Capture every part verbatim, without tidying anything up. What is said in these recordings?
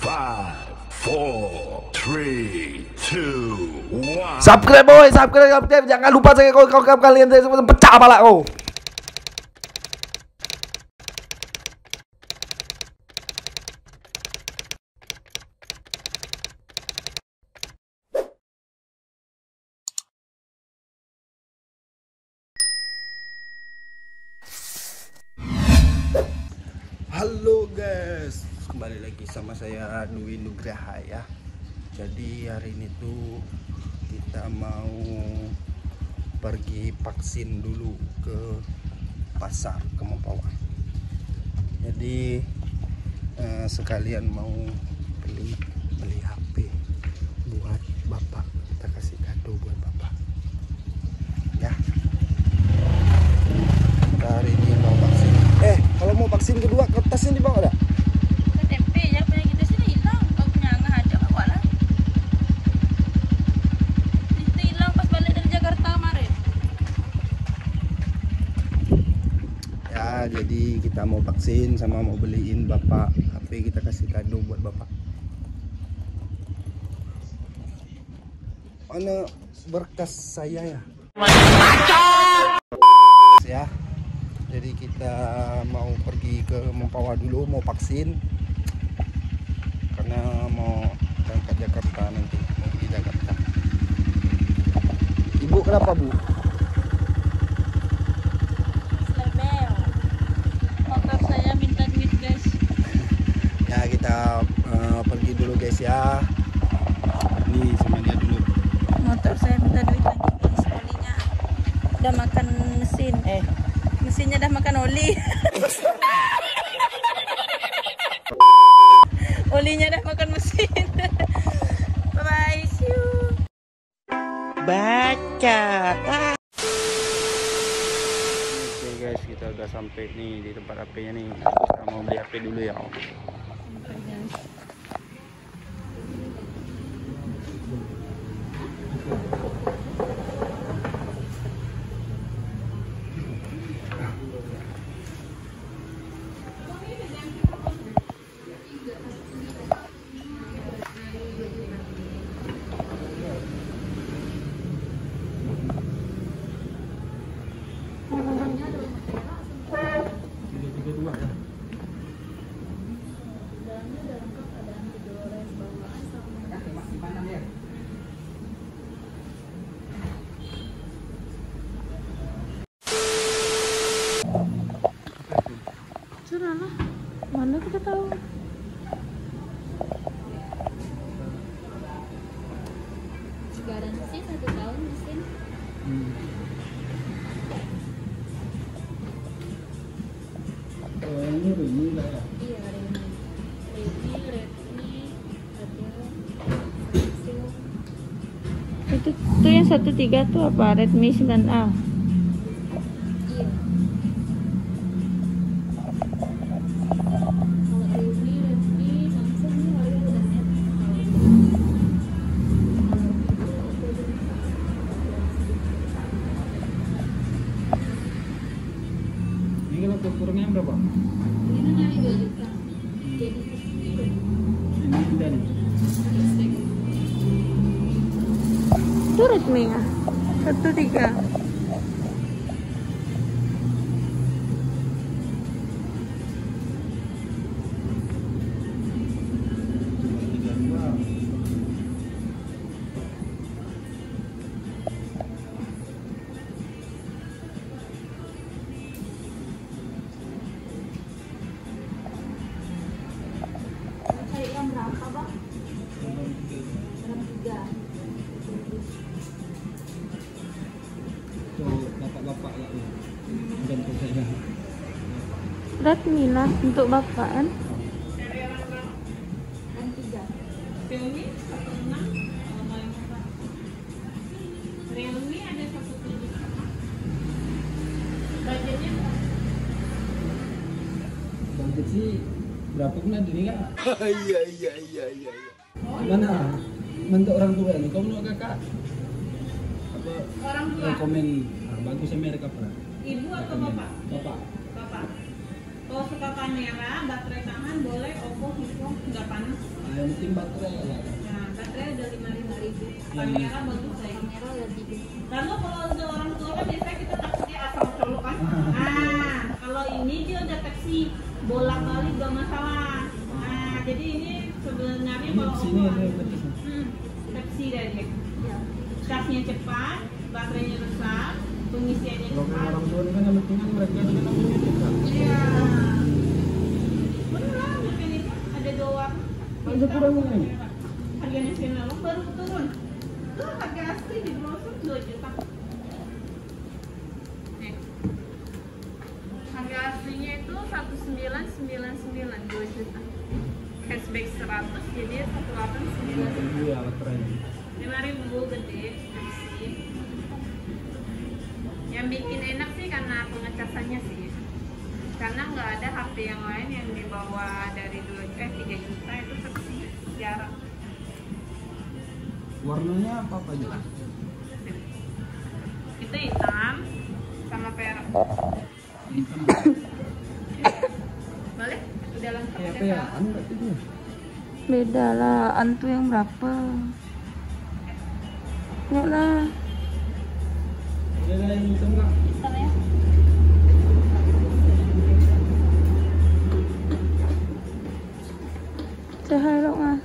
Five, four, three, two, one. Subscribe boy, subscribe, subscribe. Jangan lupa saya kau kau kalian saya pecah kepala kau. Halo guys, kembali lagi sama saya Dwi Nugraha ya. Jadi hari ini tuh kita mau pergi vaksin dulu ke pasar ke Mempawah. Jadi eh, sekalian mau beli beli H P buat bapak. Kita kasih kado buat bapak. Ya. Kita hari ini mau vaksin. Eh, kalau mau vaksin kedua kertasnya dibawa dah? K T P ya, punya kita sini hilang. Kau punya nggak ada bawa lah. Itu hilang pas balik dari Jakarta kemarin. Ya, jadi kita mau vaksin sama mau beliin bapak H P, kita kasih kado buat bapak. Mana berkas saya ya? Ya. Jadi kita mau pergi ke Mempawah dulu, mau vaksin karena mau berangkat Jakarta nanti, mau pergi Jakarta. Ibu kenapa bu? Selebel. Motor saya minta duit guys. Ya kita uh, pergi dulu guys ya. Nih sama dia dulu. Motor saya minta duit lagi guys. Olinya udah makan mesin. Eh, mesinnya udah makan oli. Olinya udah makan mesin. Bye bye, see you. Baca. Oke guys, kita udah sampai nih di tempat H P-nya nih. Kita mau beli H P dulu ya. Curah lah, mana kita tahu. Garansi satu tahun mesin. Hmm. Oh, ini Redmi lah ya? Iya, Redmi. Redmi, Redmi, ada itu tuh yang satu tiga tuh apa? Redmi sembilan A. Iya. Kalau Redmi, Redmi, Samsung ini harga udah net. Ini kalau kurangnya berapa? Ini nyari dua juta. Jadi Ini tidak nih. itu Redmi ya satu tiga. Cari yang berapa bang? Yang tiga. Bapak-bapak lah ya. Dan saya. Redmi lah untuk bapak kan. Yang tiga. Realme satu enam kalau paling murah. Realme ada satu tujuh. Budgetnya Budget sih berapa pun ada nih kak? Iya iya iya iya. Gimana? Menurut orang tua nih, kamu menurut kakak? Apa? orang tua. Rekomen nah, bagusnya merek apa? Ibu atau Rekomen. bapak? Bapak. Bapak. Kalau suka kamera, baterai tangan boleh Oppo, Vivo, nggak panas. Nah, yang penting baterai ya. Nah, baterai udah lima puluh lima ribu. Kamera bagus ya. Kamera lebih. Lalu kalau untuk orang tua kan biasanya kita takutnya asal colok kan. Nah, kalau ini dia udah Type-C, bolak-balik gak masalah. Nah, jadi ini sebenarnya Ini kalau di sini ada untuk- berarti. hmm, Type-C dari charge-nya cepat, baterainya besar, pengisiannya Kalau cepat. orang tua kan yang penting kan mereka dengan kan. Iya. Beneran mungkin itu ada dua warna. Ada kurang ini. Harga nasional baru turun. Tuh harga asli di brosur dua juta. Nih. Harga aslinya itu satu sembilan sembilan sembilan dua juta. Cashback seratus jadi satu delapan sembilan. Iya baterainya. lima ribu gede. Bersih. Yang bikin enak sih karena pengecasannya sih. Karena nggak ada H P yang lain yang di bawah dari dua eh tiga juta itu seperti jarang. Warnanya apa apa aja? Itu hitam sama perak. Hitam. Boleh? Udah lengkap Kayak udah apa ya? salah. Anu berarti itu. Beda lah, antu yang berapa? Enggak lah. Ada yang hitam nggak? Hitam ya? Say hi dong ah.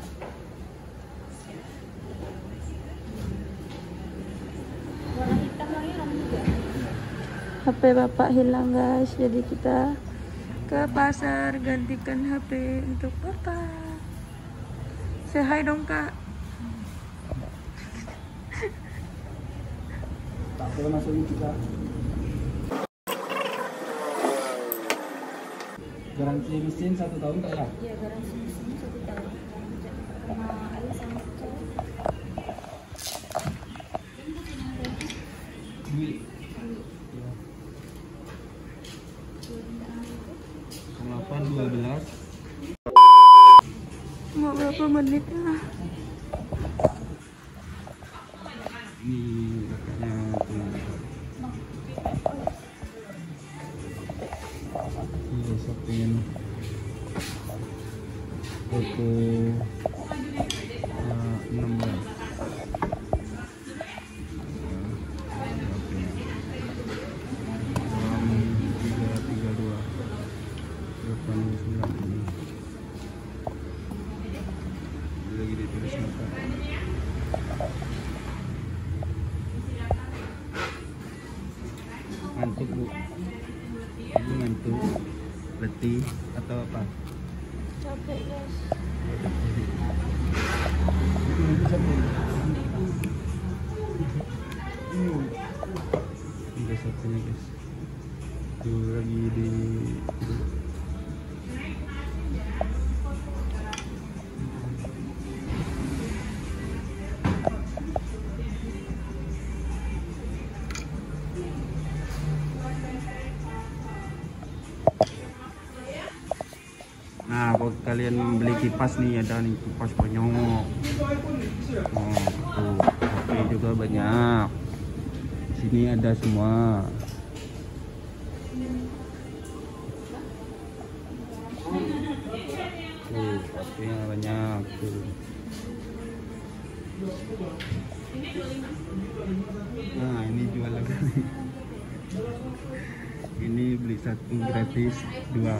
Warna hitam lagi kamu juga. H P bapak hilang guys, jadi kita ke pasar gantikan H P untuk bapak. Say hi dong kak. Tak boleh masukin juga. Garansi mesin satu tahun tak ya? Iya, garansi mesin satu tahun. Sama air sama cowok. Duit. delapan dua belas. Mau berapa menit lah? Ini kakaknya tuh. Ini besok pengen foto uh, enam belas. tiga tiga dua delapan sembilan ini lagi ditulis mata. Ngantuk bu, ibu ngantuk, letih atau apa? Capek guys. Itu nanti sampai ini satunya guys, tuh lagi di Nah, kalau kalian beli kipas nih, ada nih kipas banyak. Oh, tuh, oke juga banyak. Sini ada semua. Tuh, oke banyak tuh. Nah, ini jual lagi. Ini beli satu gratis dua.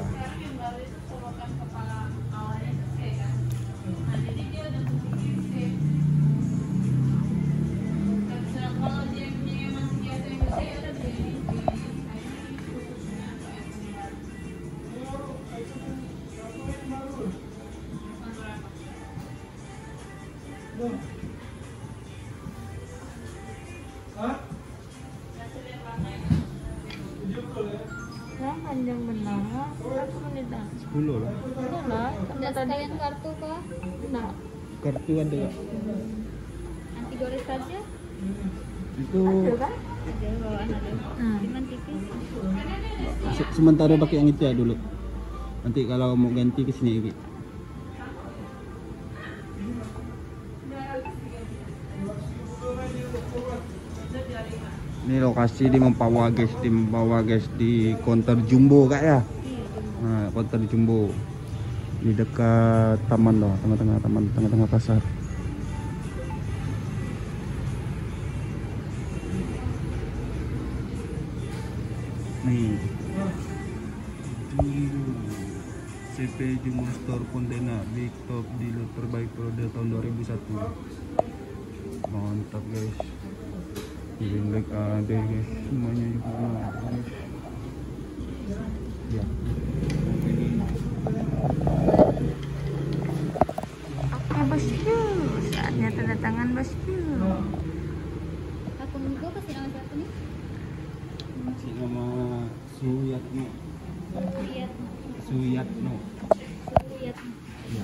Nah, panjang benar. Berapa menit dah? sepuluh lah. Udah lah, sama tadi kartu kah? nah, Kartu ada nggak? Nanti gores saja. Itu ada kan? Ada bawaan ada. Hmm. Cuman tipis. se- sementara pakai yang itu ya dulu. Nanti kalau mau ganti ke sini lagi. Ini lokasi di Mempawah guys, di Mempawah guys, di counter Jumbo kak ya. Nah, counter Jumbo. Di dekat taman loh, tengah-tengah taman, tengah-tengah pasar. Nih. C P Jumbo Store Pontianak, Big Top dealer terbaik periode tahun dua ribu satu. Mantap guys. Ring ada guys, semuanya juga guys. Ya. Oke bosku, saatnya tanda tangan bosku. Akun gue kasih nama siapa nih? Kasih nama Suyatno. Lihat, Suyatno. lihat. Ya.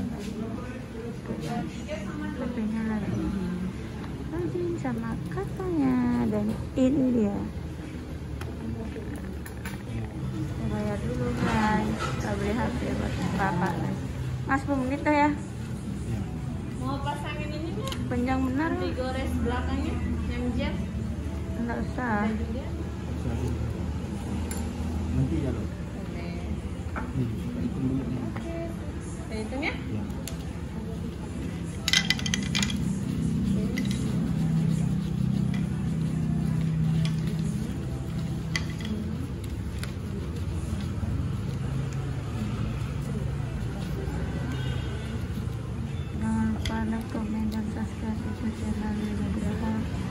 H P-nya lagi login sama katanya, dan ini dia. Kita bayar dulu guys, kita beli H P buat bapak guys. Mas sepuluh menit dah ya, Mau pasangin ini nih? panjang benar. Digores belakangnya yang jet. Enggak usah. Nanti ya loh. Nih, kita hitung dulu nih. Saya hitung ya. Ya. Jangan lupa like, komen, dan subscribe YouTube channel Nugraha.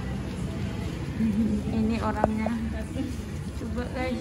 Ini orangnya. Coba guys.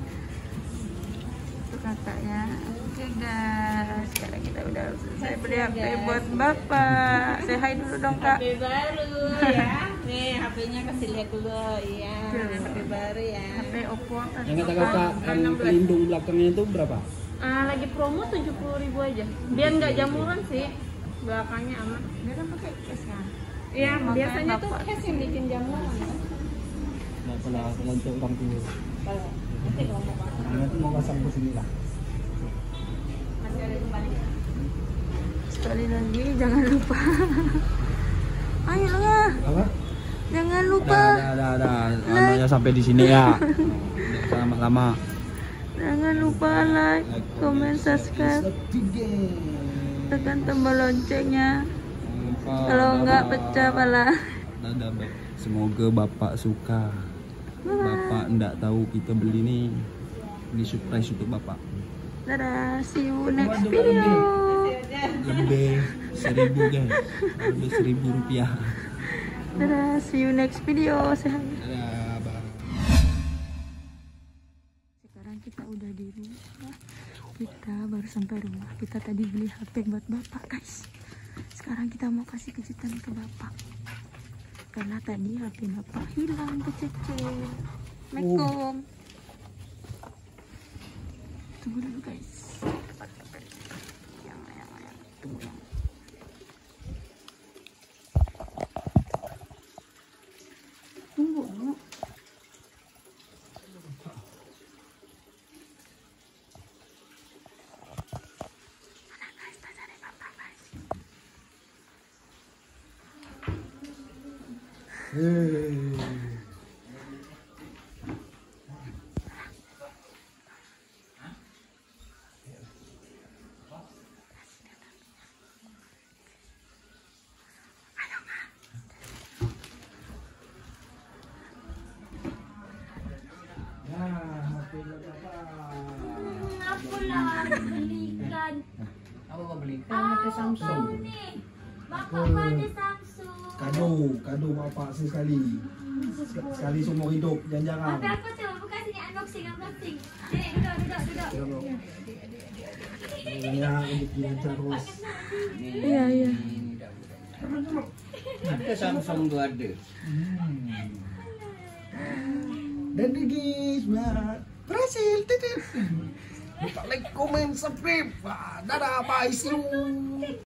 Itu kakaknya. Oke guys, sekarang kita udah selesai beli H P buat bapak. Say hi dulu dong kak. H P baru ya. Nih H P-nya kasih lihat dulu. Iya, H P baru ya. H P Oppo Yang kata kakak, yang pelindung belakangnya itu berapa? Ah, lagi promo tujuh puluh ribu aja. Biar nggak jamuran sih. Belakangnya aman. Dia kan pakai case kan. Iya, Makanya biasanya tuh bapak cash yang bikin jamuran. Nggak pernah untuk orang tua. Kalau nanti kalau mau pasang, Nanti mau pasang ke sini lah. masih ada kembali. Sekali lagi jangan lupa. Ayo lah, Apa? jangan lupa. Dah, dah, dah, dah. Anunya sampai di sini ya. Udah lama-lama. Jangan lupa like, komen, subscribe, tekan tombol loncengnya. Kalau enggak pecah pala. Dadah, Beb. Semoga bapak suka. Bapak enggak tahu kita beli nih. Ini surprise untuk bapak. Dadah, see you next video. Lebih seribu guys. Lebih seribu rupiah. Dadah, see you next video. Say hi. Dadah, bang. Sekarang kita udah di rumah. Kita baru sampai rumah. Kita tadi beli H P buat bapak guys. Sekarang kita mau kasih kejutan ke bapak. Karena tadi H P bapak hilang kececet. Assalamualaikum. Tunggu dulu guys. Yang, yang, yang. Tunggu yang. Tunggu dulu. Mana guys, tak cari bapak guys. Aku lah belikan. Apa mau beli? Ah, Samsung. Nih, bapak mau ada Samsung. Kado, kado bapak sekali. Sek- Sekali seumur hidup, jangan-jangan. Tapi apa tu? Bukan sini unboxing, unboxing. Sini duduk, duduk, duduk. Ya, rezeki lancar terus. Iya, iya. Ada Samsung tuh ada. Dan guys, nah, berhasil, titit. Lupa like, komen, subscribe. Dadah, bye, see you.